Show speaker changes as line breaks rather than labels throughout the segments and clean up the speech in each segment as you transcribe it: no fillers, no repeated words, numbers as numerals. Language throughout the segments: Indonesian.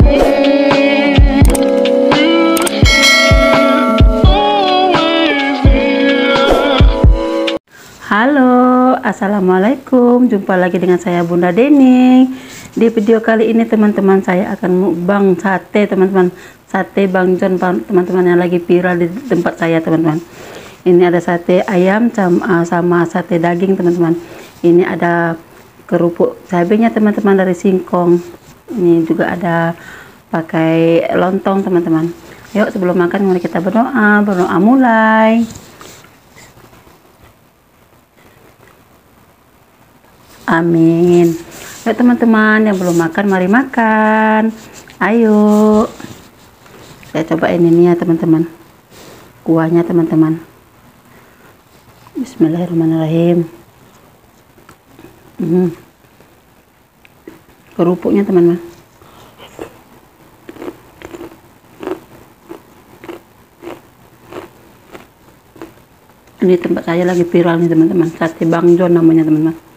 Halo, assalamualaikum. Jumpa lagi dengan saya Bunda Dening. Di video kali ini teman-teman, saya akan mukbang sate teman-teman. Sate Bang John teman-teman, yang lagi viral di tempat saya teman-teman. Ini ada sate ayam sama sate daging teman-teman. Ini ada kerupuk cabenya teman-teman dari singkong. Ini juga ada pakai lontong teman-teman. Yuk sebelum makan mari kita berdoa mulai. Amin. Yuk teman-teman yang belum makan mari makan. Ayo. Saya cobain ini ya teman-teman. Kuahnya teman-teman. Bismillahirrahmanirrahim. Kerupuknya teman-teman. Ini tempat saya lagi viral nih teman-teman. Sate Bang John namanya teman-teman.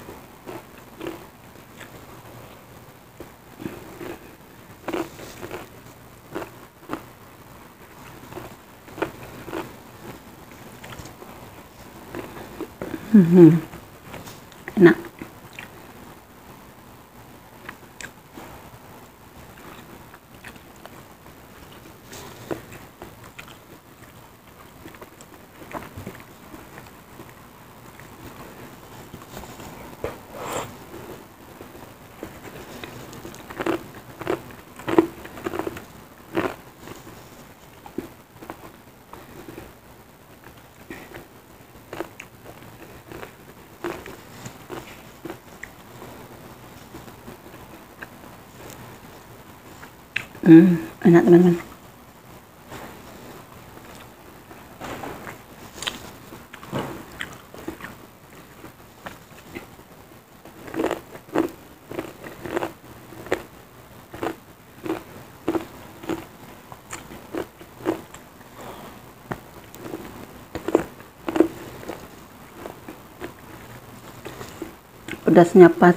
Enak. Enak teman-teman. Pedasnya pas.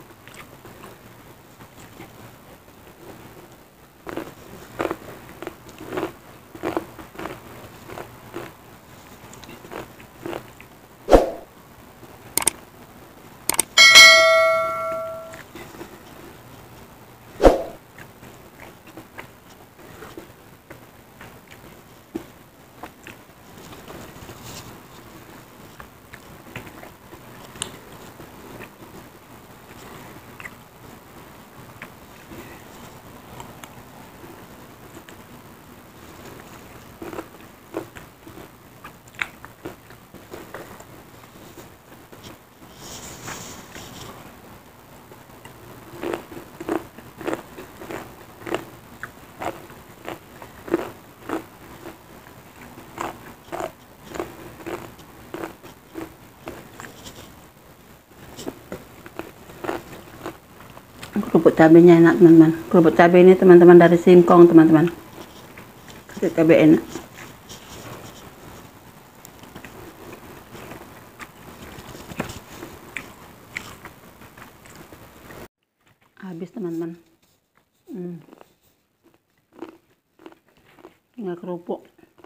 Kerupuk cabenya enak teman-teman. Kerupuk cabai ini teman-teman dari singkong teman-teman. Kasih cabai enak. Habis teman-teman. Tinggal kerupuk.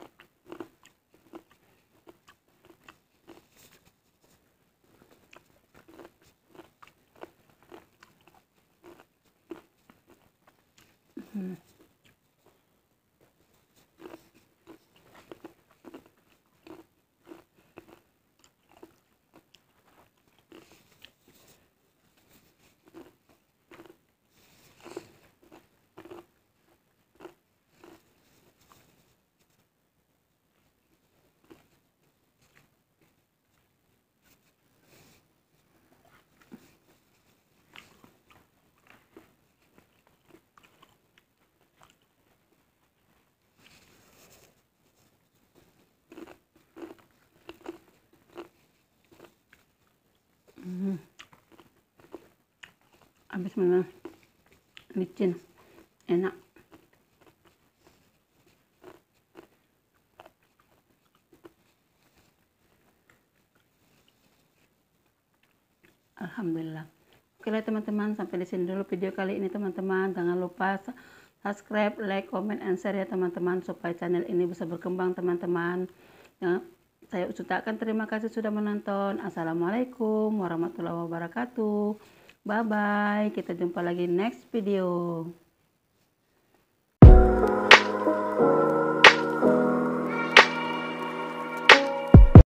Habis mana? Licin, enak. Alhamdulillah. Oke lah teman-teman, sampai di sini dulu video kali ini teman-teman. Jangan lupa subscribe, like, comment, and share ya teman-teman, supaya channel ini bisa berkembang teman-teman. Saya ucapkan terima kasih sudah menonton. Assalamualaikum warahmatullahi wabarakatuh. Bye bye, kita jumpa lagi next video.